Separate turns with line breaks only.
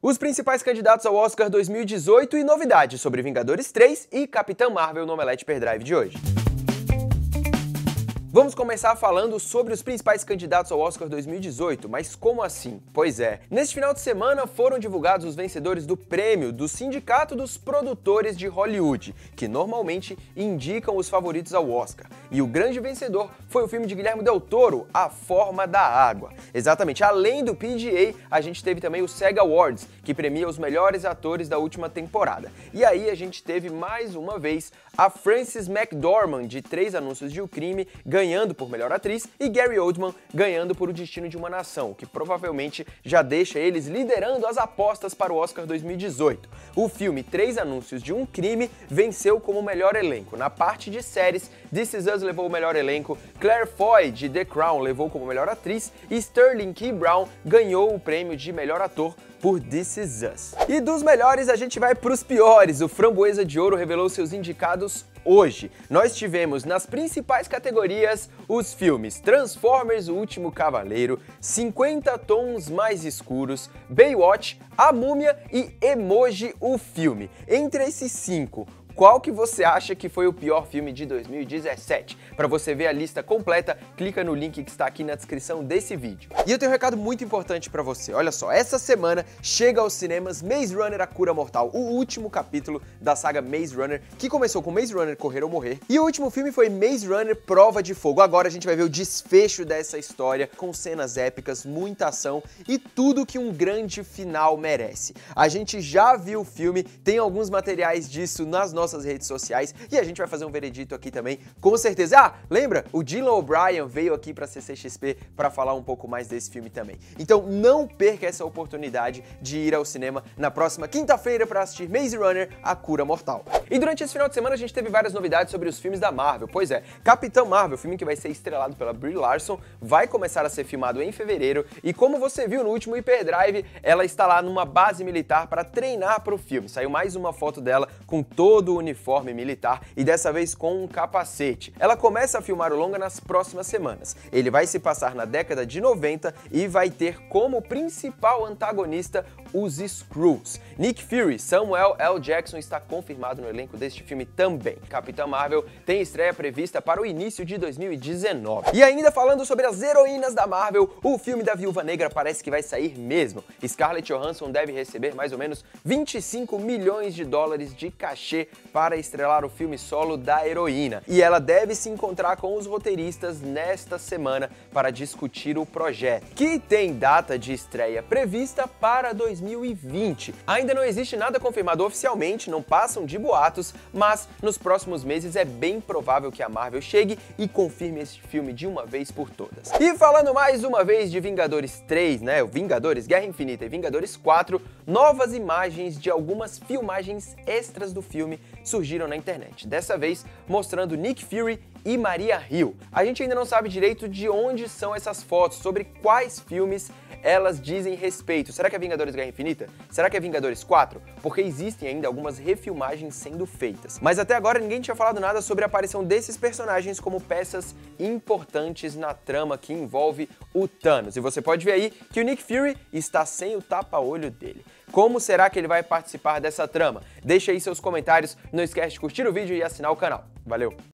Os principais candidatos ao Oscar 2018 e novidades sobre Vingadores 3 e Capitã Marvel no Omelete Perdrive de hoje. Vamos começar falando sobre os principais candidatos ao Oscar 2018, mas como assim? Pois é, neste final de semana foram divulgados os vencedores do prêmio do Sindicato dos Produtores de Hollywood, que normalmente indicam os favoritos ao Oscar. E o grande vencedor foi o filme de Guillermo del Toro, A Forma da Água. Exatamente, além do PGA, a gente teve também o SAG Awards, que premia os melhores atores da última temporada. E aí a gente teve mais uma vez a Frances McDormand, de 3 Anúncios de um Crime, ganhando por melhor atriz, e Gary Oldman ganhando por O Destino de uma Nação, que provavelmente já deixa eles liderando as apostas para o Oscar 2018. O filme 3 Anúncios de um Crime venceu como melhor elenco. Na parte de séries, This Is Us levou o melhor elenco, Claire Foy, de The Crown, levou como melhor atriz, e Sterling K. Brown ganhou o prêmio de melhor ator por This Is Us. E dos melhores a gente vai para os piores. O Framboesa de Ouro revelou seus indicados hoje. Nós tivemos nas principais categorias os filmes Transformers: O Último Cavaleiro, 50 Tons Mais Escuros, Baywatch, A Múmia e Emoji o Filme. Entre esses 5, qual que você acha que foi o pior filme de 2017? Para você ver a lista completa, clica no link que está aqui na descrição desse vídeo. E eu tenho um recado muito importante para você. Olha só, essa semana chega aos cinemas Maze Runner: A Cura Mortal, o último capítulo da saga Maze Runner, que começou com Maze Runner Correr ou Morrer. E o último filme foi Maze Runner Prova de Fogo. Agora a gente vai ver o desfecho dessa história, com cenas épicas, muita ação e tudo que um grande final merece. A gente já viu o filme, tem alguns materiais disso nas nossas redes sociais e a gente vai fazer um veredito aqui também, com certeza. Ah, lembra? O Dylan O'Brien veio aqui para CCXP para falar um pouco mais desse filme também. Então não perca essa oportunidade de ir ao cinema na próxima quinta-feira para assistir Maze Runner: A Cura Mortal. E durante esse final de semana a gente teve várias novidades sobre os filmes da Marvel. Pois é, Capitã Marvel, filme que vai ser estrelado pela Brie Larson, vai começar a ser filmado em fevereiro e, como você viu no último Hyperdrive, ela está lá numa base militar para treinar para o filme. Saiu mais uma foto dela com todo o uniforme militar e dessa vez com um capacete. Ela começa a filmar o longa nas próximas semanas. Ele vai se passar na década de 90 e vai ter como principal antagonista os Skrulls. Nick Fury, Samuel L. Jackson está confirmado no elenco deste filme também. Capitã Marvel tem estreia prevista para o início de 2019. E ainda falando sobre as heroínas da Marvel, o filme da Viúva Negra parece que vai sair mesmo. Scarlett Johansson deve receber mais ou menos 25 milhões de dólares de cachê para estrelar o filme solo da heroína. E ela deve se encontrar com os roteiristas nesta semana para discutir o projeto, que tem data de estreia prevista para 2020. Ainda não existe nada confirmado oficialmente, não passam de boatos, mas nos próximos meses é bem provável que a Marvel chegue e confirme este filme de uma vez por todas. E falando mais uma vez de Vingadores 3, né, o Vingadores Guerra Infinita e Vingadores 4, novas imagens de algumas filmagens extras do filme surgiram na internet, dessa vez mostrando Nick Fury e Maria Hill. A gente ainda não sabe direito de onde são essas fotos, sobre quais filmes elas dizem respeito. Será que é Vingadores Guerra Infinita? Será que é Vingadores 4? Porque existem ainda algumas refilmagens sendo feitas. Mas até agora ninguém tinha falado nada sobre a aparição desses personagens como peças importantes na trama que envolve o Thanos. E você pode ver aí que o Nick Fury está sem o tapa-olho dele. Como será que ele vai participar dessa trama? Deixa aí seus comentários, não esquece de curtir o vídeo e assinar o canal. Valeu!